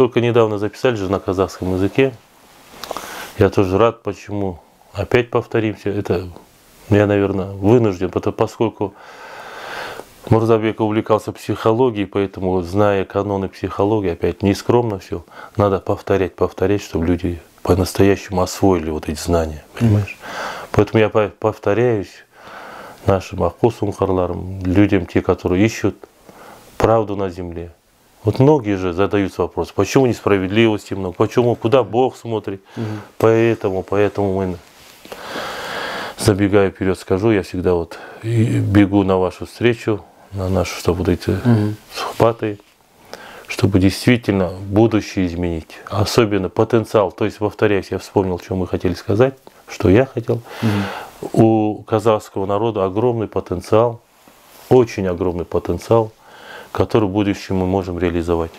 только недавно записали же на казахском языке. Я тоже рад, почему. Опять повторимся. Это я, наверное, вынужден, поскольку Мурзабек увлекался психологией, поэтому, зная каноны психологии, опять не скромно все, надо повторять, чтобы люди по-настоящему освоили вот эти знания, понимаешь? Поэтому я повторяюсь нашим ахку-сункарларам, людям, те, которые ищут правду на земле. Вот многие же задаются вопросом, почему несправедливости много, почему, куда Бог смотрит. Поэтому мы, забегая вперед, скажу, я всегда вот бегу на вашу встречу, на нашу, чтобы вот эти схваты, чтобы действительно будущее изменить. Особенно потенциал, то есть, повторяюсь, я вспомнил, что мы хотели сказать, что я хотел. У казахского народа огромный потенциал, очень огромный потенциал, который в будущем мы можем реализовать.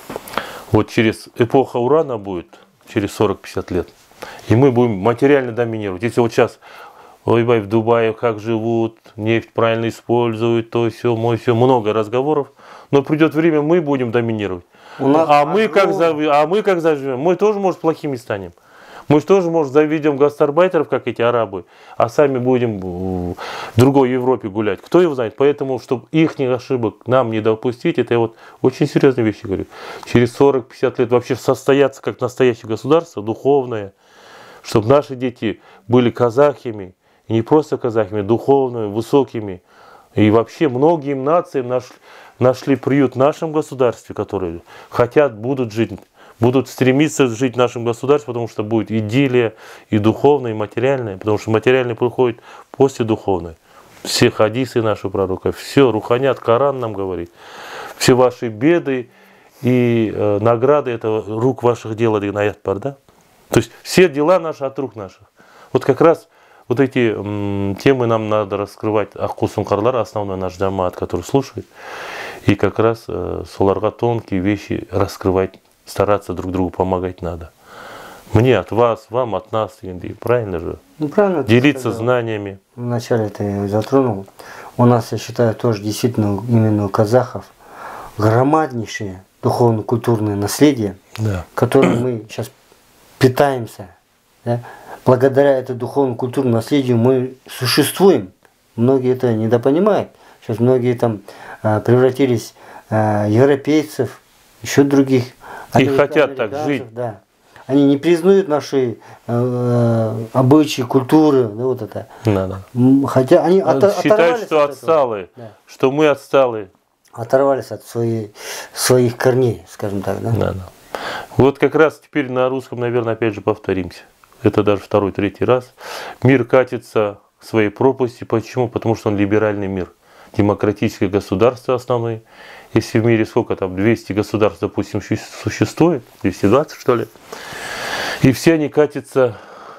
Вот через эпоха урана будет, через 40-50 лет, и мы будем материально доминировать. Если вот сейчас, ой-бай, в Дубае как живут, нефть правильно используют, то все, много разговоров, но придет время, мы будем доминировать. Мы как заживем? Мы тоже, может, плохими станем. Мы же тоже, может, заведем гастарбайтеров, как эти арабы, а сами будем в другой Европе гулять. Кто его знает? Поэтому, чтобы их ошибок нам не допустить, это я вот очень серьезные вещи говорю. Через 40-50 лет вообще состояться как настоящее государство, духовное, чтобы наши дети были казахами, и не просто казахами, а духовными, высокими. И вообще многим нациям нашли приют в нашем государстве, которые хотят, будут стремиться жить в нашем государстве, потому что будет идиллия и духовная, и материальная, потому что материальное приходит после духовной. Все хадисы нашего пророка, все, Руханят, Коран нам говорит, все ваши беды и награды, это рук ваших дел, аят пар, да? То есть все дела наши от рук наших. Вот как раз вот эти темы нам надо раскрывать, ахку-сункарлар, основной наш джамаат, который слушает, и как раз соларга тонкие вещи раскрывать, стараться друг другу помогать надо. Мне от вас, вам от нас, правильно же? Ну, правильно. Делиться знаниями. Вначале это я затронул. У нас, я считаю, тоже действительно именно у казахов громаднейшее духовно-культурное наследие, да, которым мы сейчас питаемся. Да? Благодаря этому духовно-культурному наследию мы существуем. Многие это недопонимают. Сейчас многие там превратились европейцев, еще других. И хотят так жить. Да. Они не признают наши обычаи, культуры. Да, вот это. Да. Хотя они считают, что отсталые, да, что мы отсталые. Оторвались от своих корней, скажем так. Да? Да. Вот как раз теперь на русском, наверное, опять же повторимся. Это даже второй, третий раз. Мир катится к своей пропасти. Почему? Потому что он либеральный мир. Демократическое государство основное. Если в мире сколько там, 200 государств, допустим, существует, 220 что ли, и все они катятся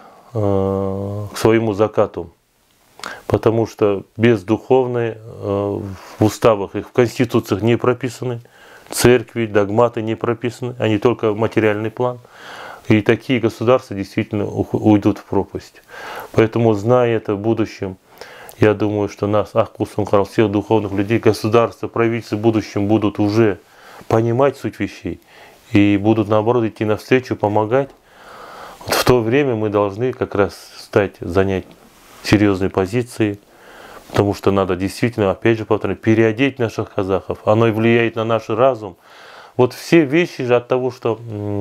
к своему закату. Потому что бездуховные в уставах, их в конституциях не прописаны, церкви, догматы не прописаны, они только материальный план. И такие государства действительно уйдут в пропасть. Поэтому, зная это в будущем, я думаю, что нас, ахку-сункарлар, всех духовных людей, государства, правительства в будущем будут уже понимать суть вещей и будут, наоборот, идти навстречу, помогать. Вот в то время мы должны как раз занять серьезные позиции, потому что надо действительно, опять же, повторяю, переодеть наших казахов. Оно и влияет на наш разум. Вот все вещи же от того, что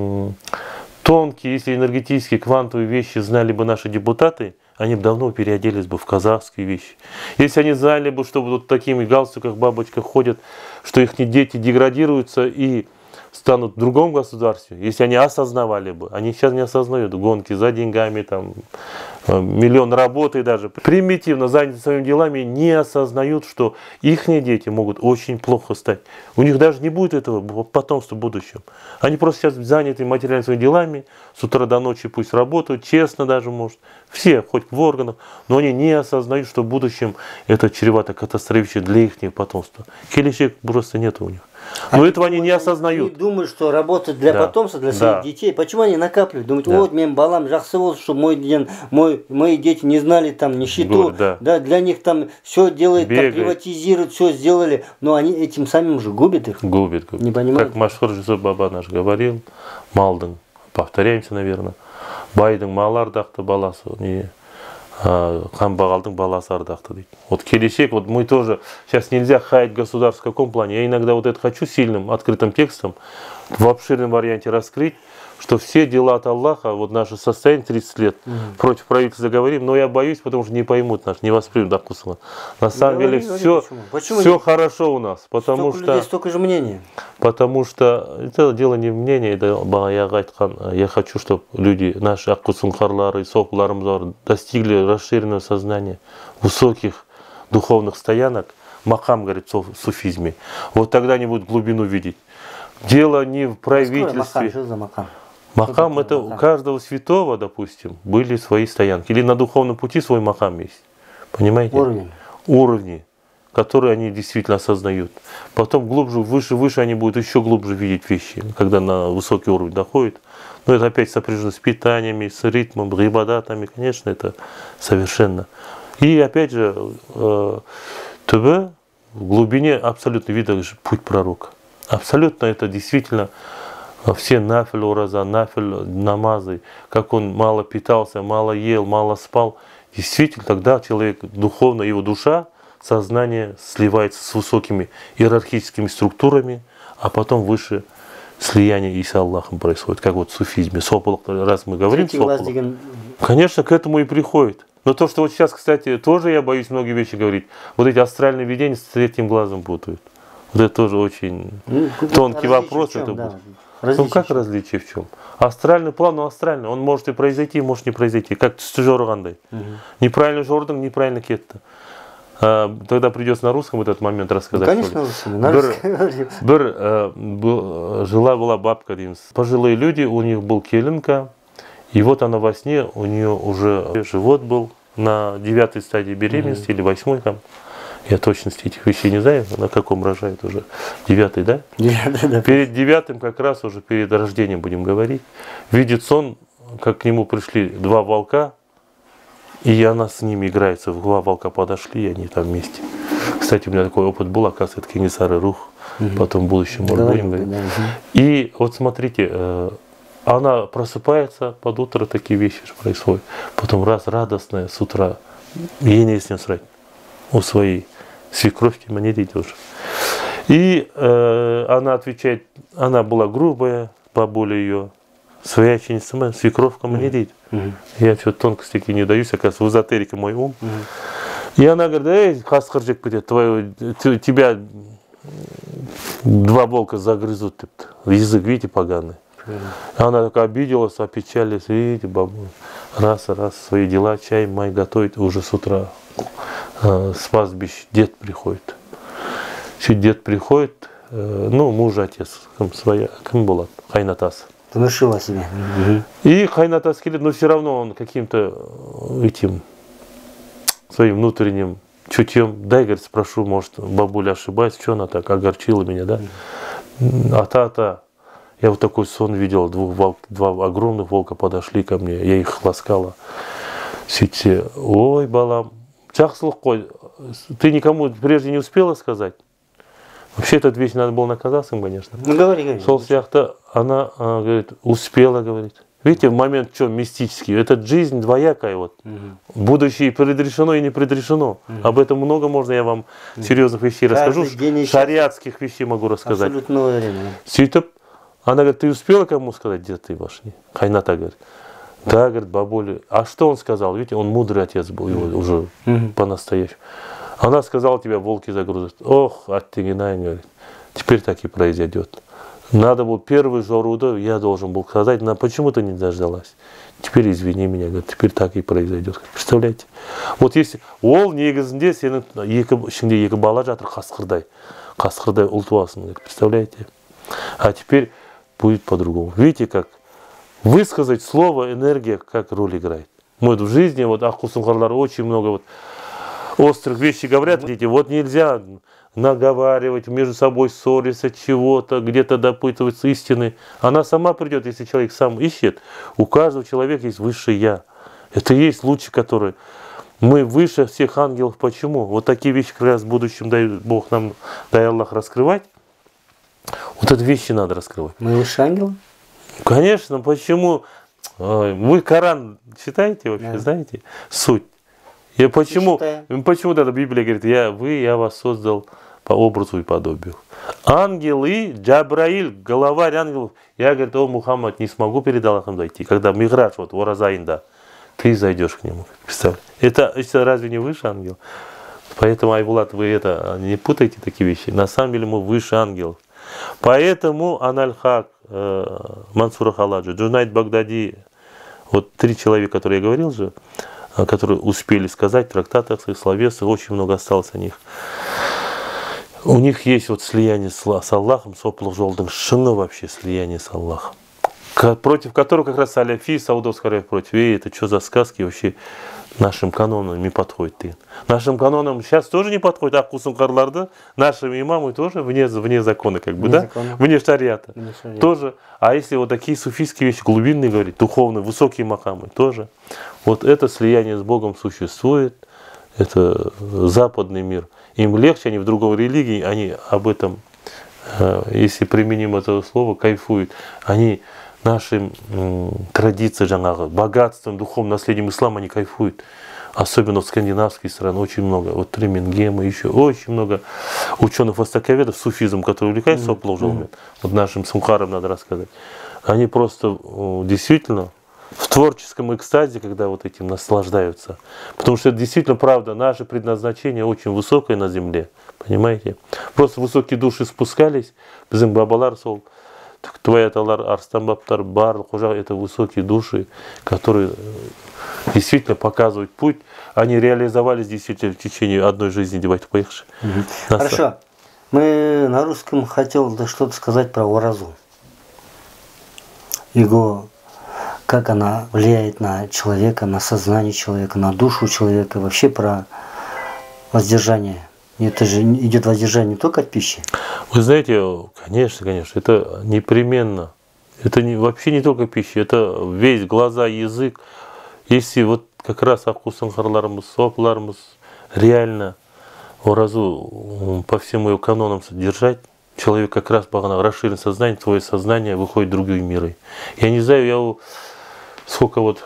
тонкие, если энергетические, квантовые вещи знали бы наши депутаты, они бы давно переоделись бы в казахские вещи. Если они знали бы, что вот такими галстуках, бабочках ходят, что их дети деградируются и станут в другом государстве, если они осознавали бы, они сейчас не осознают гонки за деньгами, там, миллион работы даже, примитивно заняты своими делами, не осознают, что их дети могут очень плохо стать. У них даже не будет этого потомства в будущем. Они просто сейчас заняты материально своими делами, с утра до ночи пусть работают, честно даже, может, все, хоть в органах, но они не осознают, что в будущем это чревато катастрофично для их потомства. Келешек просто нет у них. Но этого они не осознают. Они думают, что работать для потомства, для своих детей. Почему они накапливают? Думают, вот, мен балам жақсы болсын, чтобы мой чтобы мои дети не знали там нищету, Да. да, для них там все делают, там, Бегает. приватизируют, все сделали, но они этим самим же губят их. Губит. Не понимаете? Как Машхур Жусуп Баба наш говорил, малдың, повторяемся, наверное, байдың малы ардақты баласы, не қанбағалдың баласы ардақты дейді. Вот келешек, вот мы тоже, сейчас нельзя хаять государство в каком плане, я иногда вот это хочу сильным, открытым текстом в обширном варианте раскрыть, что все дела от Аллаха, вот наше состояние 30 лет, против правительства заговорим, но я боюсь, потому что не поймут нас, не воспримут Акусана. На самом деле все хорошо у нас, потому столько что... людей, столько же мнений. Потому что это дело не в мнении, это я хочу, чтобы люди, наши Акусунхарлары, Сопуларымзар достигли расширенного сознания, высоких духовных стоянок, макам, говорит, в суфизме. Вот тогда они будут глубину видеть. Дело не в правительстве. Макам, что за макам? Макам это у каждого святого, допустим, были свои стоянки. Или на духовном пути свой макам есть. Понимаете? Уровни, которые они действительно осознают. Потом глубже, выше они будут еще глубже видеть вещи, когда на высокий уровень доходит. Но это опять сопряжено с питаниями, с ритмом, гибадатами, конечно, это совершенно. И опять же, ТБ в глубине абсолютно видно путь пророка. Абсолютно это действительно все нафиль ураза, нафиль намазы, как он мало питался, мало ел, мало спал. Действительно, тогда человек духовно, его душа, сознание сливается с высокими иерархическими структурами, а потом выше слияние и с Аллахом происходит, как вот в суфизме. Сопылок, раз мы говорим, сопылок, конечно, к этому и приходит. Но то, что вот сейчас, кстати, тоже я боюсь многие вещи говорить, вот эти астральные видения с третьим глазом путают. Вот это тоже очень тонкий вопрос. Это будет. Ну как различие в чем? Астральный план, ну астральный. Он может и произойти, может не произойти. Как жоргандай. Неправильно жордың, неправильно кетті. Тогда придется на русском этот момент рассказать. Ну, конечно, на русском. Жила-была бабка, пожилые люди, у них был келинка. И вот она во сне, у нее уже живот был на 9-й стадии беременности или 8-й там. Я точности этих вещей не знаю, на каком рожает уже. 9-й, да? 9-й, да. Перед 9-м, как раз уже перед рождением будем говорить, видит сон, как к нему пришли два волка, и она с ними играется. Два волка подошли, и они там вместе. Кстати, у меня такой опыт был, оказывается, это Кенесары Рух. Потом в будущем будем говорить. И вот смотрите, она просыпается, под утро такие вещи происходят. Потом раз радостная с утра, ей не с ним срать. У своей свекровки Манери тоже. И она отвечает, она была грубая, бабуля ее, свояченица, свекровка Манери. Я что-то тонкости такие не даюсь, оказывается, в эзотерике мой ум. И она говорит, эй, Хасхарджик, тебя два волка загрызут, язык, видите, поганый. Она такая обиделась, опечалилась, видите, бабуля, раз, свои дела, чай, май готовит уже с утра. С пастбищ дед приходит. Дед приходит, ну, муж, отец, своя, кем была, Хайнатас. Внушила себе. И Хайнатас келет, но все равно он каким-то этим своим внутренним чутьем, дай, говорит, спрошу, может, бабуля ошибается, что она так огорчила меня, да? А я вот такой сон видел, два огромных волка подошли ко мне, я их ласкала. Все, ой, балам, жақсылық қой, ты никому прежде не успела сказать? Вообще этот вещь надо было наказаться, конечно. Ну говори. Сол сияқты она говорит, успела, говорит. Видите, в момент что мистический, это жизнь двоякая вот. Будущее предрешено и не предрешено. Об этом много можно, я вам серьезных вещей расскажу. Шариатских вещей могу рассказать. Абсолютно время. Сөйтіп, она говорит, ты успела кому сказать, где ты вошли? Хайната говорит. Да, говорит, бабуля. А что он сказал? Видите, он мудрый отец был, его уже по-настоящему. Она сказала, тебя волки загрузят. Ох, оттегинай, говорит. Теперь так и произойдет. Надо было первый жоруду, я должен был сказать, но почему ты не дождалась? Теперь извини меня, говорит, теперь так и произойдет. Представляете? Вот если ол негізінде сенің ішіңде екі бала жатыр қасқырдай ұл туасың, представляете? А теперь будет по-другому. Видите, как высказать слово, энергия, как роль играет. Мы в жизни, вот Ахусунхарлар очень много вот острых вещей говорят, видите, вот нельзя наговаривать, между собой ссориться, чего-то, где-то допытываться истины. Она сама придет, если человек сам ищет. У каждого человека есть высшее я. Это и есть лучи, которые... Мы выше всех ангелов. Почему? Вот такие вещи как раз в будущем дает Бог нам, дай Аллах, раскрывать. Вот эти вещи надо раскрывать. Мы выше ангела? Конечно, почему? Вы Коран читаете вообще, Да. знаете? Суть. Я почему тогда Библия говорит, я вас создал по образу и подобию. Ангелы, Джабраиль, главарь ангелов. Я, говорит, о, Мухаммад, не смогу перед Аллахом дойти. Когда Миграж, вот, Уразаинда, ты зайдешь к нему. Представь. Это разве не выше ангел? Поэтому, Айбулат, вы это не путайте такие вещи. На самом деле мы выше ангелов. Поэтому Аналь-Хак, Мансур Халаджи, Джунайд Багдади, вот 3 человека, которые я говорил же, которые успели сказать в трактатах, своих словесах, очень много осталось о них. У них есть вот слияние с Аллахом, соплых жолдың шины вообще слияние с Аллахом, против которого как раз Саляфи, Саудовская Аравия против. Это что за сказки вообще нашим канонам не подходит. Нашим канонам сейчас тоже не подходит, а Кусункарларды, нашим имамы тоже вне закона, как бы, да? Вне шариата. Тоже. А если вот такие суфийские вещи, глубинные говорить, духовные, высокие махамы, тоже. Вот это слияние с Богом существует, это западный мир. Им легче, они в другой религии, они об этом, если применим это слово, кайфуют. Они нашим традициям, жаңағы, богатством, духовным наследием ислама, они кайфуют. Особенно в скандинавские страны очень много. Вот Тремингема, еще очень много ученых-востоковедов, суфизм, которые увлекаются соплужелами. Вот нашим Сумхарам надо рассказать. Они просто действительно в творческом экстазе, когда вот этим наслаждаются. Потому что это действительно правда, наше предназначение очень высокое на земле. Понимаете? Просто высокие души спускались, bizim бабалар сол, твояталар, арстамбаптар, барлық қожа, это высокие души, которые действительно показывают путь. Они реализовались действительно в течение одной жизни. Давайте поехали. Хорошо. Мы на русском хотел что-то сказать про уразу. Его, как она влияет на человека, на сознание человека, на душу человека, вообще про воздержание. Это же идет воздержание не только от пищи. Вы знаете, конечно, это непременно. Это вообще не только пища, это весь глаза, язык. Если вот как раз акусанхарларымыз, сопларымыз реально уразу по всем ее канонам содержать, человек как раз расширен сознание, твое сознание выходит в другие миры. Я не знаю, сколько вот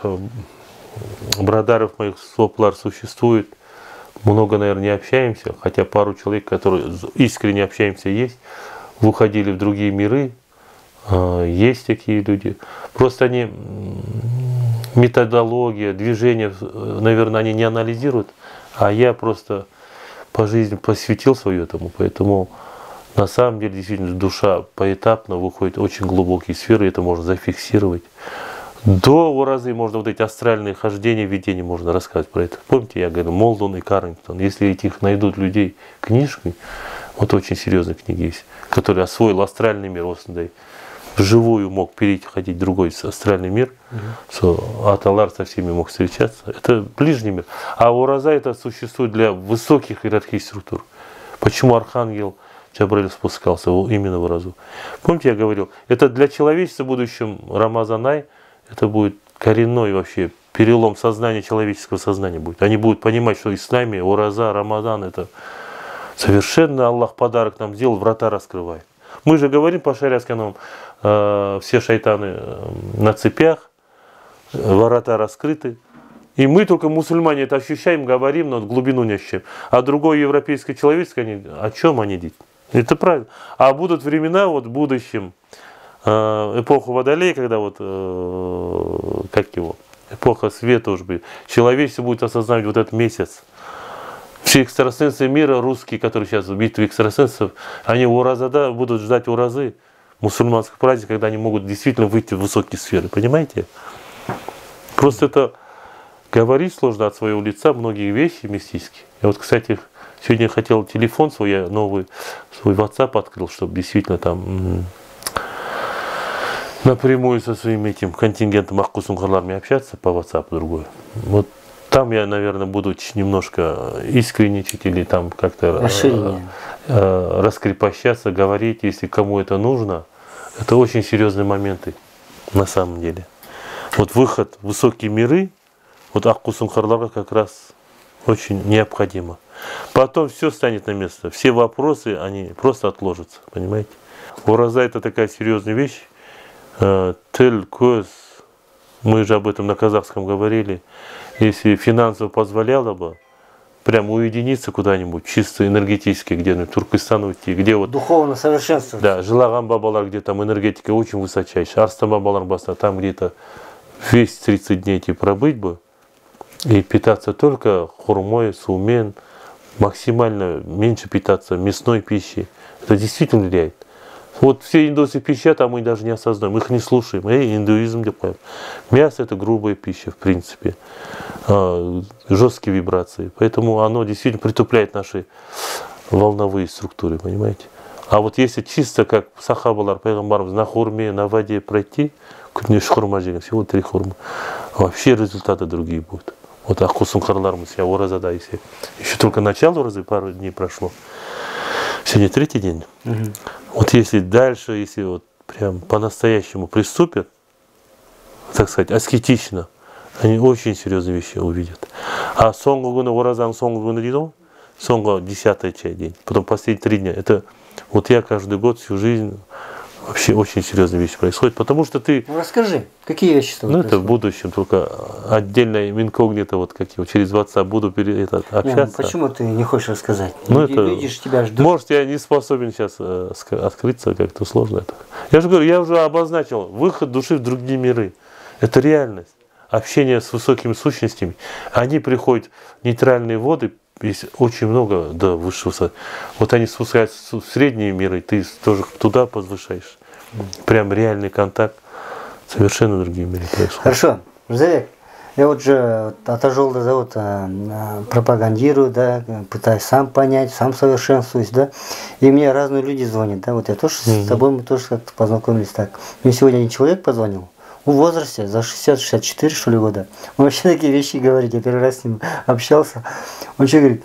брадаров моих соплар существует, много, наверное, не общаемся, хотя пару человек, которые искренне общаемся, есть, выходили в другие миры, есть такие люди. Просто они, методология, движение, наверное, они не анализируют, а я просто по жизни посвятил свою этому, поэтому на самом деле действительно душа поэтапно выходит в очень глубокие сферы, это можно зафиксировать. До уразы можно вот эти астральные хождения, видения можно рассказать про это. Помните, я говорил, Молдон и Каррингтон, если этих найдут людей книжкой, вот очень серьезные книги есть, которые освоил астральный мир, вживую мог переходить в другой астральный мир, Аталар со всеми мог встречаться. Это ближний мир. А ураза это существует для высоких иерархических структур. Почему архангел Джабраиль спускался именно в уразу? Помните, я говорил, это для человечества в будущем Рамазанай, это будет коренной вообще перелом сознания, человеческого сознания будет. Они будут понимать, что исламе, ураза, Рамазан, это совершенно Аллах подарок нам сделал, врата раскрывает. Мы же говорим по шариатскому, все шайтаны на цепях, ворота раскрыты. И мы только мусульмане это ощущаем, говорим, но глубину не ощущаем. А другое европейское человеческое, о чем они делают? Это правильно. А будут времена вот в будущем, эпоху Водолея, когда эпоха света уже будет, человечество будет осознавать вот этот месяц. Все экстрасенсы мира, русские, которые сейчас в битве экстрасенсов, они уразада будут ждать уразы мусульманских праздников, когда они могут действительно выйти в высокие сферы. Понимаете? Просто это говорить сложно от своего лица, многие вещи мистические. Я вот, кстати, сегодня хотел телефон свой, я новый, свой WhatsApp открыл, чтобы действительно там напрямую со своим этим контингентом Ахкусунхарларами общаться по WhatsApp другой. Вот там я, наверное, буду немножко искренничать или там как-то раскрепощаться, говорить, если кому это нужно. Это очень серьезные моменты на самом деле. Вот выход в высокие миры, вот Аққу-Сұңқарларға как раз очень необходимо. Потом все станет на место. Все вопросы, они просто отложатся, понимаете? Ораза — это такая серьезная вещь. Тіл, көз, мы же об этом на казахском говорили. Если финансово позволяло бы, прям уединиться куда-нибудь, чисто энергетически, где-нибудь Туркестан уйти, где вот... Духовно совершенствовать. Да, Жылаған бабалар, где там энергетика очень высочайшая. Арстан бабалар баста, там где-то весь 30 дней пробыть бы и питаться только хурмой, сумен, максимально меньше питаться мясной пищей. Это действительно влияет. Вот все индусы пищат, а мы даже не осознаем, их не слушаем. Индуизм делаем. Мясо — это грубая пища, в принципе, жесткие вибрации. Поэтому оно действительно притупляет наши волновые структуры, понимаете? А вот если чисто как сахабалар, пайгамбарымыз, на хурме, на воде пройти, хурма жеген, всего 3 хурма, вообще результаты другие будут. Вот Аққу-Сұңқарларымыз, я оразада, если еще только начало оразы, пару дней прошло. Сегодня 3-й день. Вот если дальше, если вот прям по-настоящему приступят, так сказать, аскетично, они очень серьезные вещи увидят. А соңғы күні, оразаның соңғы күні дейді ғой, соңғы 10-й день, потом последние 3 дня, это вот я каждый год, всю жизнь, вообще очень серьезные вещи происходят, потому что ты... Ну, расскажи, какие вещи Ну, это в будущем, только отдельно инкогнито, вот как его, через WhatsApp буду общаться. Не, ну, почему ты не хочешь рассказать? Ну, Люди, это... видишь, тебя ждут. Может, я не способен сейчас открыться, как-то сложно это. Я же говорю, я уже обозначил, выход души в другие миры. Это реальность. Общение с высокими сущностями. Они приходят в нейтральные воды, есть очень много до высшего. Вот они спускаются в средние миры, ты тоже туда возвышаешь. Прям реальный контакт. Совершенно другие миры происходят. Хорошо, Мирзабек, я вот же от Ажолда завод пропагандирую, да, пытаюсь сам понять, сам совершенствуюсь, да, и мне разные люди звонят, да, вот я тоже с тобой, мы тоже как-то познакомились так. Мне сегодня один человек позвонил, в возрасте, за 60-64, что ли, года. Он вообще такие вещи говорит, я первый раз с ним общался. Он что говорит,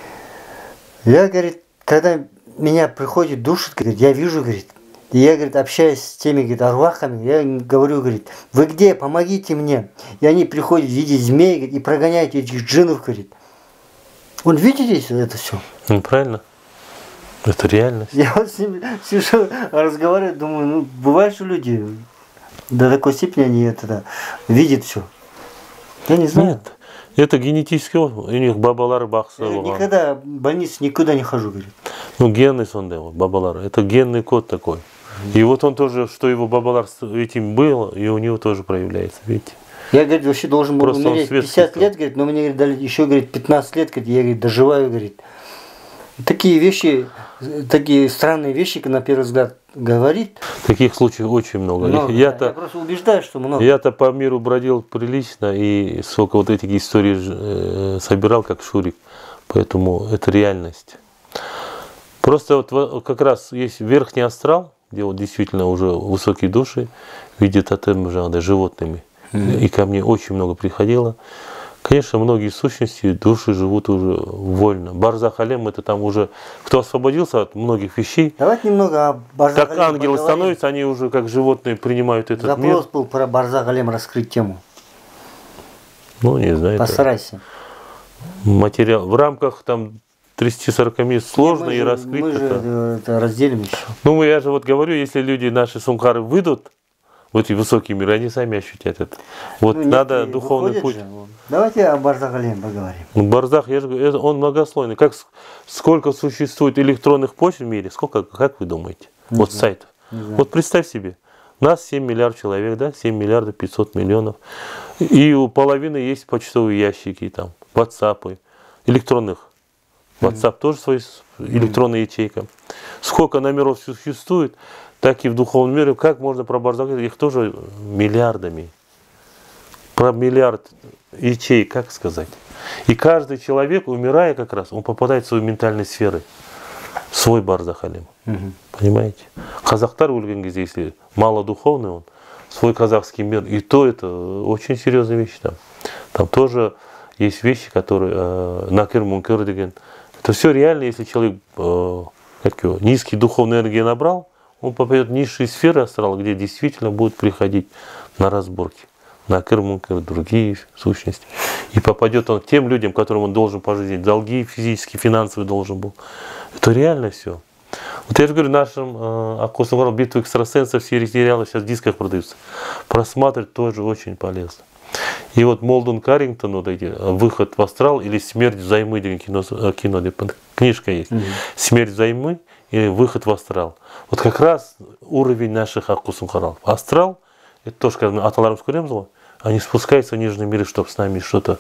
я, говорит, когда меня приходит душит, говорит, я вижу, говорит, и я, говорит, общаюсь с теми, говорит, арвахами, я им говорю, говорит, вы где, помогите мне. И они приходят в виде змей, говорит, и прогоняют этих джиннов, говорит. Он видите это все? Ну, правильно. Это реальность. Я вот с ним сижу, разговариваю, думаю, ну, бывает, что люди до такой степени они это видят все. Я не знаю. Нет, это генетический опыт. У них бабалар бақсы. Я никогда в больницу никуда не хожу, говорит. Ну, генный сондай, бабалар. Это генный код такой. И вот он тоже, что его бабалар этим было, и у него тоже проявляется, видите. Я, говорит, вообще должен был Просто умереть 50 лет, говорит, но мне, говорит, дали еще, говорит, 15 лет, говорит, я, говорит, доживаю, говорит. Такие вещи, такие странные вещи, на первый взгляд говорит. Таких случаев очень много. Я просто убеждаюсь, что много. Я-то по миру бродил прилично, и сколько вот этих историй собирал, как Шурик. Поэтому это реальность. Просто вот как раз есть верхний астрал, где вот действительно уже высокие души, в виде тотем животными. И ко мне очень много приходило. Конечно, многие сущности, души живут уже вольно. Барзах алем — это там уже, кто освободился от многих вещей. Давайте немного о Барзах Так ангелы становятся, они уже как животные принимают этот мир. Запрос был про Барзах алем раскрыть тему. Ну, не знаю. Постарайся. Материал в рамках там 30-40 минут сложно и раскрыть. Мы же это разделим еще. Ну, я же вот говорю, если люди, наши сумкары, выйдут в эти высокие миры, они сами ощутят это. Вот ну, надо духовный путь. Же. Давайте о Барзах алем поговорим. Ну, Барзах, я же говорю, он многослойный. Сколько существует электронных почт в мире? Сколько, как вы думаете? Вот сайтов. Вот представь себе. Нас 7 миллиардов человек, да? 7 миллиардов 500 миллионов. И у половины есть почтовые ящики, там, WhatsApp, электронных. WhatsApp тоже свой электронная ячейка. Сколько номеров существует, так и в духовном мире. Как можно про Барзах? Их тоже миллиардами. Про миллиард ячеек, как сказать. И каждый человек, умирая как раз, он попадает в свою ментальную сферу. Свой Барзах алем. Понимаете? Казахтар өлген кезде, если мало духовный он, свой казахский мир. И то это очень серьезная вещь там. Там тоже есть вещи, которые накир мункир деген. Это все реально, если человек низкий духовной энергии набрал, он попадет в низшие сферы астрала, где действительно будет приходить на разборки. накыр, мункер, другие сущности. И попадет он к тем людям, которым он должен по жизни, долги физические, финансовые должен был. Это реально все. Вот я же говорю, нашим Аккусом Харалом «Битва экстрасенсов», все сериалы сейчас в дисках продаются. Просматривать тоже очень полезно. И вот Молден Каррингтон, вот эти «Выход в астрал» или «Смерть взаймы», кино, книжка есть. «Смерть взаймы» или «Выход в астрал». Вот как раз уровень наших Аккусом Харалов. Астрал, это тоже, когда аталарымыз көреміз, они спускаются в нижние миры, чтобы с нами что-то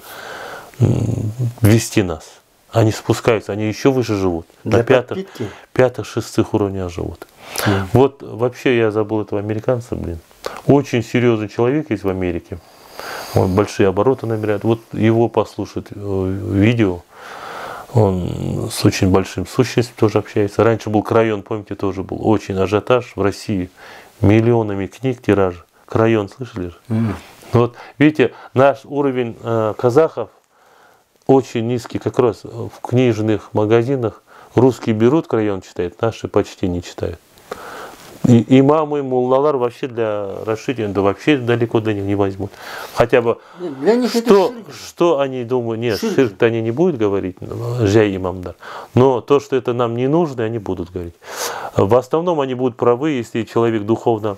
вести нас. Они спускаются, они еще выше живут. На пятых, шестых уровнях живут. Вот вообще я забыл этого американца, блин. Очень серьезный человек есть в Америке. Он большие обороты набирает. Вот его послушать видео. Он с очень большим сущностью тоже общается. Раньше был Крайон, помните, тоже был очень ажиотаж в России. Миллионами книг тираж. Крайон, слышали же? Вот видите, наш уровень казахов очень низкий, как раз в книжных магазинах. Русские берут, Крайон читают, наши почти не читают. И имамы, и муллалар вообще для расширения, да вообще далеко до них не возьмут. Хотя бы, для них что они думают, нет, ширк-то они не будут говорить, жай имамдар. Но то, что это нам не нужно, они будут говорить. В основном они будут правы, если человек духовно,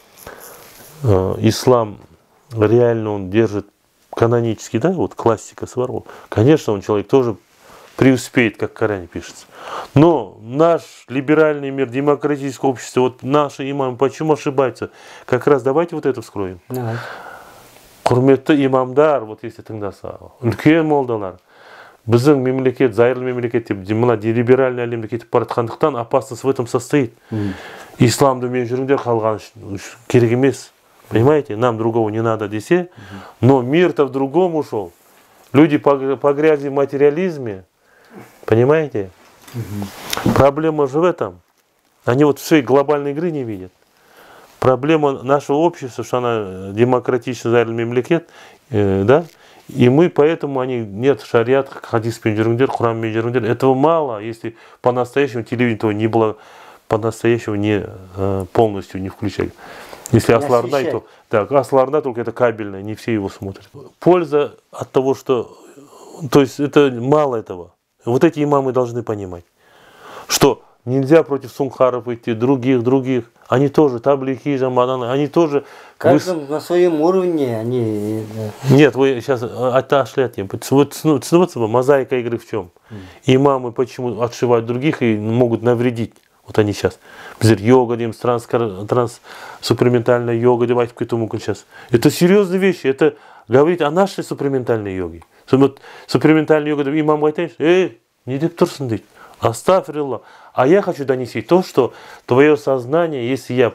ислам реально он держит канонический, да, вот классика Сварог. Конечно, он человек тоже преуспеет, как в Коране пишется. Но наш либеральный мир, демократическое общество, вот наши имамы почему ошибаются? Как раз давайте вот это вскроем. Құрметті имамдар, вот если тыңдаса, үлкен молдалар, біздің мемлекет, зайырлы мемлекет деп, мына либеральный әлемде кетіп бара жатқандықтан опасность в этом состоит. Исламды мен жүріңдер, қалған керек емес. Понимаете, нам другого не надо десе, но мир-то в другом ушел. Люди погрязли в материализме, понимаете? Проблема же в этом. Они вот всей глобальной игры не видят. Проблема нашего общества, что она демократичный зайырлы мемлекет, да? И мы поэтому они нет шариат, хадис пен жүріңдер, Құран пен жүріңдер. Этого мало, если по-настоящему телевидение не было, по-настоящему не полностью не включали. Если Асларда, то так, Асларда только это кабельное, не все его смотрят. Польза от того, что, то есть это мало этого. Вот эти имамы должны понимать, что нельзя против сунхаров идти, других. Они тоже таблики, жамаданы, они тоже. Каждый на своем уровне они. Нет, вы сейчас отошли от темы. Вот мозаика игры в чем? Имамы почему отшивают других и могут навредить. Вот они сейчас. Йога, суперментальная йога, давайте к этому сейчас. Это серьезные вещи. Это говорить о нашей суперментальной йоге. Суперментальная йога, имам говорит, не деп тұрсың дейді. Астафирилла. А я хочу донести то, что твое сознание, если я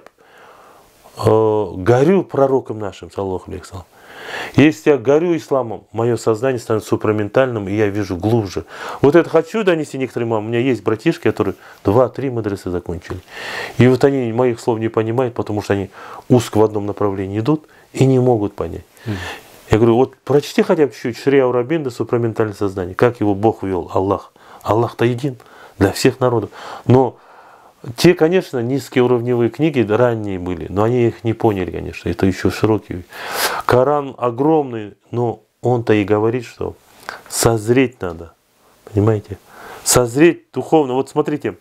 горю пророком нашим, саллаху алейхи салам, если я горю исламом, мое сознание становится суперментальным, и я вижу глубже. Вот это хочу донести некоторым мамам. У меня есть братишки, которые 2-3 мадресе закончили. И вот они моих слов не понимают, потому что они узко в одном направлении идут и не могут понять. Я говорю, вот прочти хотя бы чуть-чуть Шри Аурабинда, суперментальное сознание, как его Бог вел, Аллах. Аллах-то един для всех народов. Но те, конечно, низкоуровневые книги ранние были, но они их не поняли, конечно. Это еще широкий. Коран огромный, но он-то и говорит, что созреть надо. Понимаете? Созреть духовно. Вот смотрите.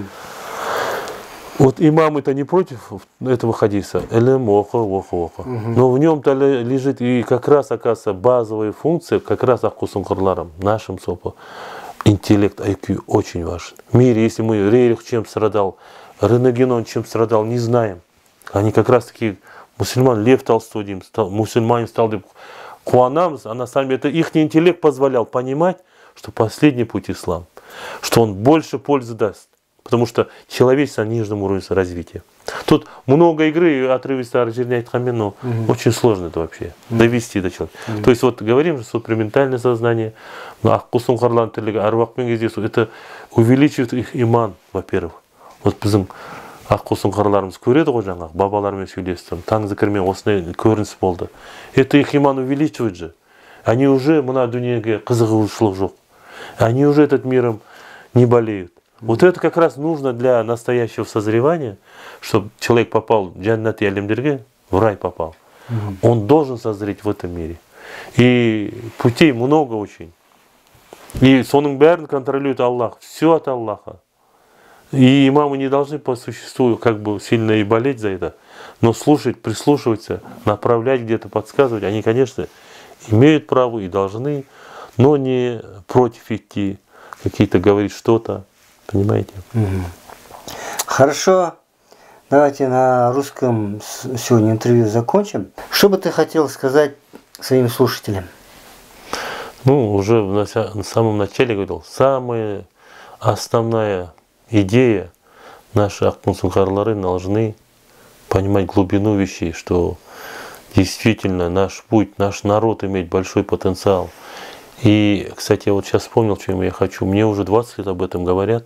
Вот имамы-то не против этого хадиса. Но в нем-то лежит и как раз, оказывается, базовая функция, как раз Аккусом Харларом, нашим СОПа. Интеллект, IQ очень важен. В мире, если мы Рерих чем страдал, Ренегенон чем страдал, не знаем. Они как раз таки мусульман, Лев Толстой, мусульманин стал Куанам, а на самом деле это их интеллект позволял понимать, что последний путь ислам, что он больше пользы даст. Потому что человечество на нижнем уровне развития. Тут много игры, отрывисто но очень сложно это вообще довести до человека. То есть вот говорим же, суперментальное сознание, Аккусум Харлан Арвахпен кездесу, это увеличивает их иман, во-первых. Вот біздің Аккусум Харларымыз көреді ғой жаңағы, бабалармен сөйлесті, таң зікірмен осындай көрініс болды. Это их иман увеличивает же. Они уже мына дүниеге қызығушылық жоқ. Они уже этот миром не болеют. Вот это как раз нужно для настоящего созревания, чтобы человек попал в джаннат и алимдерге, в рай попал. Он должен созреть в этом мире. И путей много очень. И соның бәрін контролирует Аллах. Все от Аллаха. И имамы не должны по существу как бы сильно и болеть за это. Но слушать, прислушиваться, направлять где-то, подсказывать, они, конечно, имеют право и должны, но не против идти, какие-то говорить что-то. Понимаете? Хорошо. Давайте на русском сегодня интервью закончим. Что бы ты хотел сказать своим слушателям? Ну, уже на самом начале говорил, самая основная идея наши Ахтун Сунхарлары должны понимать глубину вещей, что действительно наш путь, наш народ имеет большой потенциал. И, кстати, я вот сейчас вспомнил, чем я хочу. Мне уже 20 лет об этом говорят.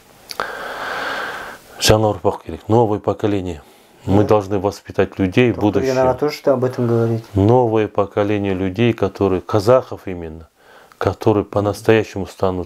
Новое поколение. Мы должны воспитать людей в будущем. Я тоже что об этом говорить. Новое поколение людей, которые, казахов именно, которые по-настоящему станут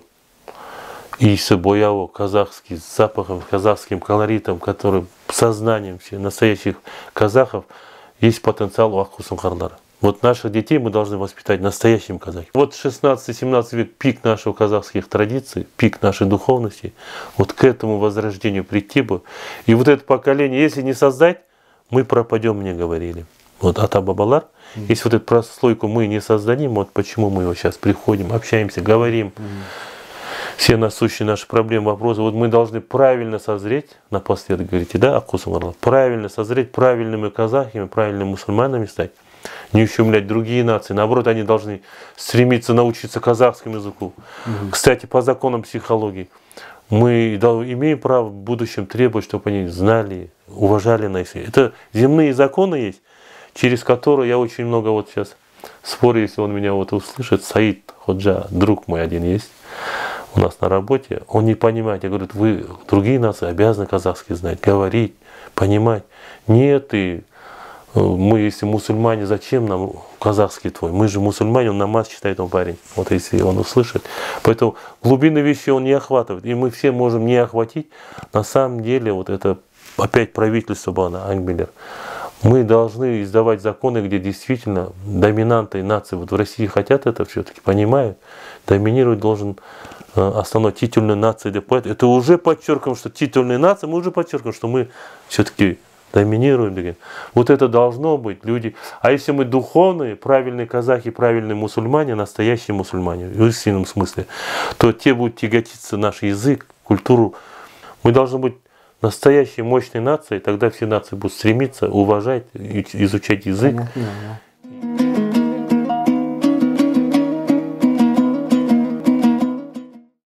и с бояво казахским с запахом, казахским колоритом, который сознанием все настоящих казахов, есть потенциал у Ахтун Сунхарлара. Вот наших детей мы должны воспитать настоящим казахом. Вот 16-17 век пик наших казахских традиций, пик нашей духовности. Вот к этому возрождению прийти бы. И вот это поколение, если не создать, мы пропадем, мне говорили. Вот ата-бабалар, если вот эту прослойку мы не создадим, вот почему мы вот сейчас приходим, общаемся, говорим, все насущие наши проблемы, вопросы, вот мы должны правильно созреть, напоследок говорите, да, Ахтун Сунхарлар, правильно созреть, правильными казахами, правильными мусульманами стать. Не ущемлять другие нации. Наоборот, они должны стремиться научиться казахскому языку. Кстати, по законам психологии, мы имеем право в будущем требовать, чтобы они знали, уважали нас. Это земные законы есть, через которые я очень много вот сейчас спорю, если он меня вот услышит. Саид Ходжа, друг мой один есть у нас на работе, он не понимает. Я говорю, вы другие нации обязаны казахский знать, говорить, понимать. Нет, и мы, если мусульмане, зачем нам казахский твой? Мы же мусульмане, он намаз читает, он парень. Вот если он услышит. Поэтому глубины вещей он не охватывает. И мы все можем не охватить. На самом деле, вот это опять правительство Бана Ангбелер. Мы должны издавать законы, где действительно доминанты нации, вот в России хотят это все-таки, понимают, доминировать должен основной титульной нации. Это уже подчеркиваем, что титульная нация, мы уже подчеркиваем, что мы все-таки доминируем. Вот это должно быть люди. А если мы духовные, правильные казахи, правильные мусульмане, настоящие мусульмане, в истинном смысле, то те будут тяготиться наш язык, культуру. Мы должны быть настоящей мощной нацией, тогда все нации будут стремиться уважать, изучать язык. Понятно, да.